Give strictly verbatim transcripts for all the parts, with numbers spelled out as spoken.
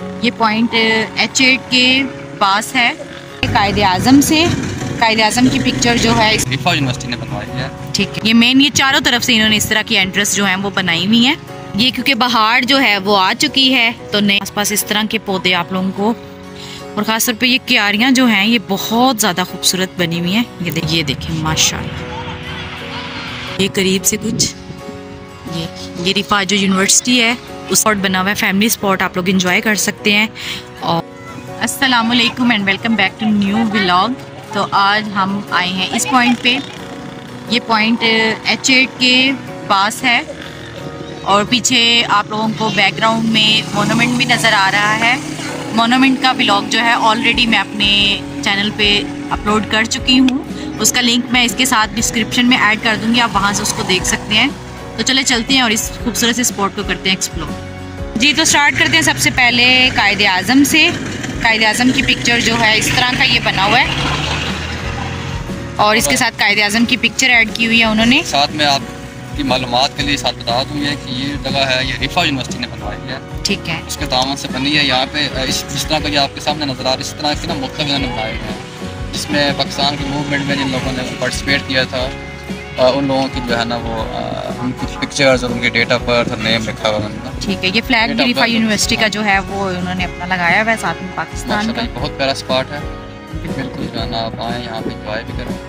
ये point H eight के पास है। कायदे आज़म से कायदे आज़म की पिक्चर जो है रिफा यूनिवर्सिटी ने बनवाई है। ठीक है, ये मेन ये चारों तरफ से इन्होंने इस तरह की एंट्रेंस जो है वो बनाई हुई है। ये क्योंकि बाहर जो है वो आ चुकी है तो नए आसपास इस तरह के पौधे आप लोगों को, और ख़ास तौर पे ये क्यारियाँ जो हैं ये बहुत ज़्यादा खूबसूरत बनी हुई हैं। ये दे, ये देखें माशाल्लाह, ये करीब से कुछ ये ये रिफा जो यूनिवर्सिटी है उस स्पॉट बना हुआ है, फैमिली स्पॉट, आप लोग इंजॉय कर सकते हैं। और अस्सलाम वालेकुम and welcome back to new vlog. तो आज हम आए हैं इस पॉइंट पे। ये पॉइंट एच एट के पास है और पीछे आप लोगों को बैकग्राउंड में मोनूमेंट भी नज़र आ रहा है। मोनूमेंट का व्लॉग जो है ऑलरेडी मैं अपने चैनल पे अपलोड कर चुकी हूँ, उसका लिंक मैं इसके साथ डिस्क्रिप्शन में ऐड कर दूँगी, आप वहाँ से उसको देख सकते हैं। तो चले चलते हैं और इस खूबसूरत से स्पॉट को करते हैं एक्सप्लोर। जी तो स्टार्ट करते हैं सबसे पहले कायदे आज़म से। कायदे आज़म की पिक्चर जो है इस तरह का ये बना हुआ है और इसके साथ कायदे आज़म की पिक्चर ऐड की हुई है उन्होंने। साथ में आपकी मालूमात के लिए साथ बता दूँ ये कि ये जगह है ये रिफा यूनिवर्सिटी ने बनवाई है। ठीक है, उसके तावन से बनी है। यहाँ पे इस जिस तरह का ये आपके सामने नज़र आ रहा है इस तरह के ना मुख्तलिफ इन्होंने बनाए हैं, जिसमें पाकिस्तान की मूवमेंट में जिन लोगों ने पार्टिसिपेट किया था उन लोगों की जो है ना वो उनकी पिक्चर्स और उनके डेट ऑफ बर्थ और नेम लिखा हुआ है। ठीक है, ये फ्लैग भी रिफा यूनिवर्सिटी का जो है वो उन्होंने अपना लगाया हुआ है साथ में पाकिस्तान का। बहुत प्यारा स्पॉट है, बिल्कुल जो है ना आप आएँ यहाँ पे इंजॉय भी करें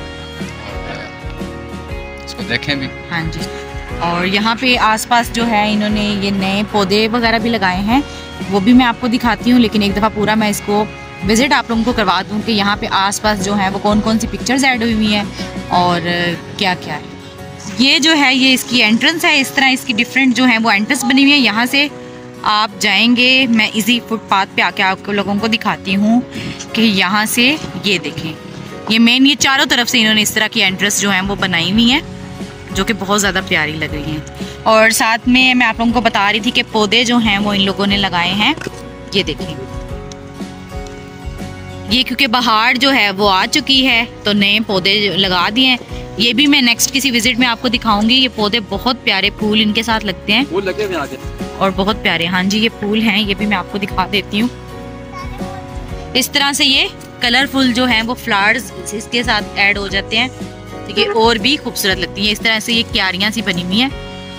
और इसको देखें भी। हाँ जी, और यहाँ पे आसपास जो है इन्होंने ये नए पौधे वगैरह भी लगाए हैं, वो भी मैं आपको दिखाती हूँ, लेकिन एक दफ़ा पूरा मैं इसको विज़िट आप लोगों को करवा दूँ कि यहाँ पे आसपास जो है वो कौन कौन सी पिक्चर्स ऐड हुई हुई हैं और क्या क्या है। ये जो है ये इसकी एंट्रेंस है, इस तरह इसकी डिफरेंट जो है वो एंट्रेंस बनी हुई है। यहाँ से आप जाएंगे, मैं इजी फुटपाथ पे आके आप लोगों को दिखाती हूँ कि यहाँ से ये देखें, ये मेन ये चारों तरफ से इन्होंने इस तरह की एंट्रेंस जो है वो बनाई हुई है जो कि बहुत ज़्यादा प्यारी लग रही हैं। और साथ में मैं आप लोगों को बता रही थी कि पौधे जो हैं वो इन लोगों ने लगाए हैं। ये देखें, ये क्योंकि बाहर जो है वो आ चुकी है तो नए पौधे लगा दिए हैं। ये भी मैं नेक्स्ट किसी विजिट में आपको दिखाऊंगी। ये पौधे बहुत प्यारे फूल इनके साथ लगते हैं, फूल लगे हुए आगे और बहुत प्यारे। हाँ जी, ये फूल हैं, ये भी मैं आपको दिखा देती हूँ। इस तरह से ये कलरफुल जो हैं वो फ्लावर्स इसके साथ ऐड हो जाते हैं तो ये और भी खूबसूरत लगती है। इस तरह से ये क्यारियाँ सी बनी हुई हैं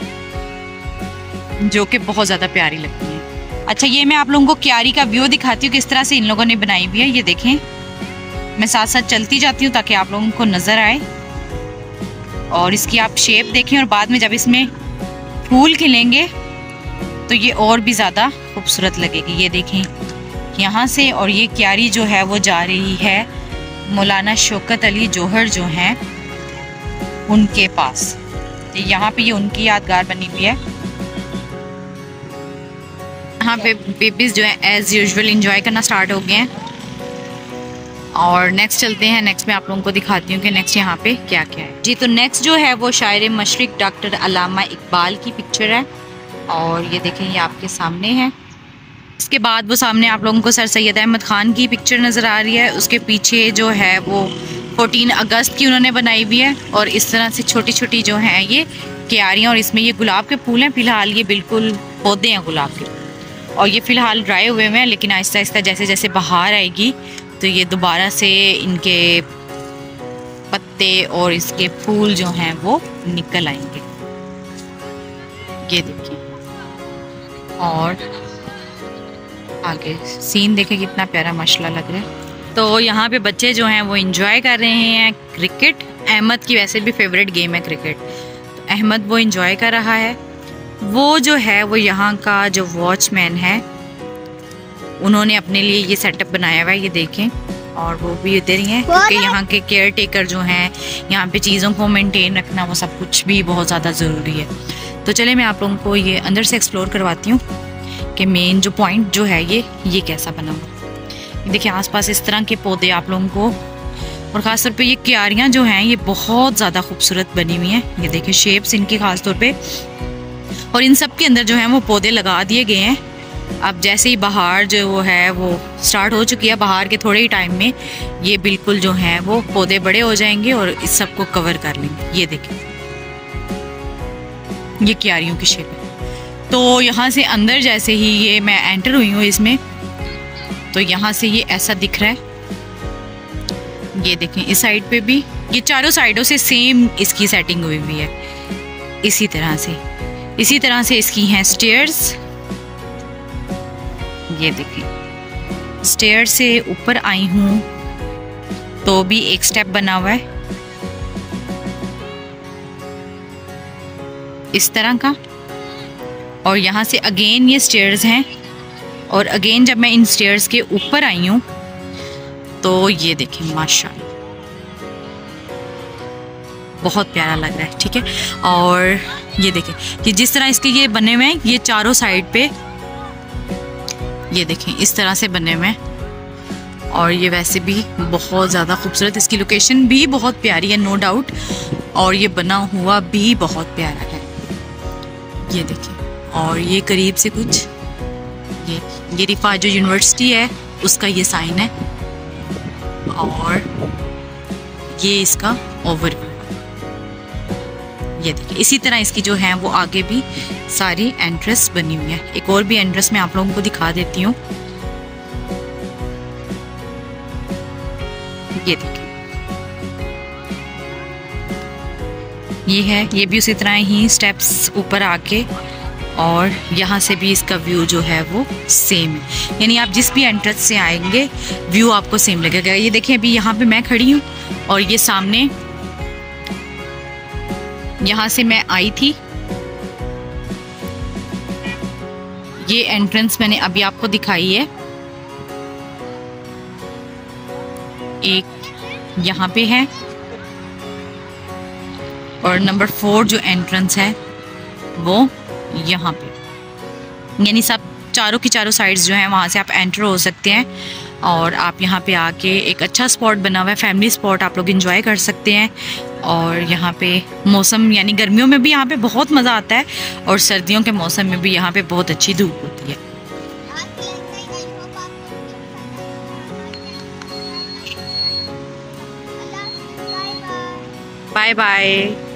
जो कि बहुत ज़्यादा प्यारी लगती हैं। अच्छा, ये मैं आप लोगों को क्यारी का व्यू दिखाती हूँ किस तरह से इन लोगों ने बनाई हुई है। ये देखें, मैं साथ साथ चलती जाती हूँ ताकि आप लोगों को नज़र आए और इसकी आप शेप देखें, और बाद में जब इसमें फूल खिलेंगे तो ये और भी ज़्यादा खूबसूरत लगेगी। ये देखें यहाँ से, और ये क्यारी जो है वो जा रही है मौलाना शौकत अली जौहर जो हैं उनके पास। यहाँ पे ये उनकी यादगार बनी हुई है। यहाँ पे बेबीज जो है एज यूजुअल इंजॉय करना स्टार्ट हो गए हैं और नेक्स्ट चलते हैं। नेक्स्ट मैं आप लोगों को दिखाती हूँ कि नेक्स्ट यहाँ पे क्या क्या है। जी तो नेक्स्ट जो है वो शायर मशरिक डॉक्टर अल्लामा इकबाल की पिक्चर है और ये देखें ये आपके सामने है। इसके बाद वो सामने आप लोगों को सर सैयद अहमद ख़ान की पिक्चर नज़र आ रही है। उसके पीछे जो है वो चौदह अगस्त की उन्होंने बनाई हुई है और इस तरह से छोटी छोटी जो हैं ये क्यारियाँ, और इसमें ये गुलाब के फूल हैं। फ़िलहाल ये बिल्कुल पौधे हैं गुलाब के और ये फ़िलहाल ड्राई हुए हुए हैं, लेकिन आहिस्ता आहिस्ता जैसे जैसे बाहर आएगी तो ये दोबारा से इनके पत्ते और इसके फूल जो हैं वो निकल आएंगे। ये देखिए, और आगे सीन देखें कितना प्यारा माशाल्लाह लग रहा है। तो यहाँ पे बच्चे जो हैं वो एंजॉय कर रहे हैं क्रिकेट। अहमद की वैसे भी फेवरेट गेम है क्रिकेट, तो अहमद वो एंजॉय कर रहा है। वो जो है वो यहाँ का जो वॉचमैन है उन्होंने अपने लिए ये सेटअप बनाया हुआ है, ये देखें, और वो भी इधर ही हैं क्योंकि यहाँ के केयर टेकर जो हैं यहाँ पे चीज़ों को मेंटेन रखना वो सब कुछ भी बहुत ज़्यादा ज़रूरी है। तो चले मैं आप लोगों को ये अंदर से एक्सप्लोर करवाती हूँ कि मेन जो पॉइंट जो है ये ये कैसा बना हुआ। देखिए आसपास इस तरह के पौधे आप लोगों को, और ख़ास तौर पे ये क्यारियाँ जो हैं ये बहुत ज़्यादा खूबसूरत बनी हुई हैं। ये देखिए शेप्स इनकी ख़ास तौर पे, और इन सब के अंदर जो है वो पौधे लगा दिए गए हैं। अब जैसे ही बाहर जो वो है वो स्टार्ट हो चुकी है, बाहर के थोड़े ही टाइम में ये बिल्कुल जो है वो पौधे बड़े हो जाएंगे और इस सब को कवर कर लेंगे। ये देखें ये क्यारियों की शेप है। तो यहाँ से अंदर जैसे ही ये मैं एंटर हुई हूँ इसमें, तो यहाँ से ये ऐसा दिख रहा है। ये देखें इस साइड पे भी, ये चारों साइडों से सेम इसकी सेटिंग हुई हुई है इसी तरह से। इसी तरह से इसकी हैं स्टेयर्स। ये देखें स्टेयर से ऊपर आई हूँ तो भी एक स्टेप बना हुआ है इस तरह का, और यहाँ से अगेन ये स्टेयर्स हैं। और अगेन जब मैं इन स्टेयर्स के ऊपर आई हूँ तो ये देखें माशाल्लाह बहुत प्यारा लग रहा है। ठीक है, और ये देखें कि जिस तरह इसके ये बने हुए हैं, ये चारों साइड पे ये देखें इस तरह से बने हुए हैं। और ये वैसे भी बहुत ज़्यादा खूबसूरत, इसकी लोकेशन भी बहुत प्यारी है नो डाउट, और ये बना हुआ भी बहुत प्यारा है। ये देखिए, और ये करीब से कुछ ये ये रिफा जो यूनिवर्सिटी है उसका ये साइन है, और ये इसका ओवरव्यू। ये देखिए इसी तरह इसकी जो है वो आगे भी सारी एंट्रेंस बनी हुई है। एक और भी एंट्रेंस मैं आप लोगों को दिखा देती हूँ। ये देखिए ये है, ये भी उसी तरह ही स्टेप्स ऊपर आके, और यहाँ से भी इसका व्यू जो है वो सेम है। यानी आप जिस भी एंट्रेंस से आएंगे व्यू आपको सेम लगेगा। ये देखिए अभी यहाँ पे मैं खड़ी हूँ और ये सामने यहाँ से मैं आई थी, ये एंट्रेंस मैंने अभी आपको दिखाई है। एक यहाँ पे है और नंबर फोर जो एंट्रेंस है वो यहाँ पे, यानी सब चारों की चारों साइड्स जो हैं वहाँ से आप एंटर हो सकते हैं। और आप यहाँ पे आके एक अच्छा स्पॉट बना हुआ है, फैमिली स्पॉट, आप लोग एंजॉय कर सकते हैं। और यहाँ पे मौसम यानी गर्मियों में भी यहाँ पे बहुत मज़ा आता है, और सर्दियों के मौसम में भी यहाँ पे बहुत अच्छी धूप होती है। Bye bye.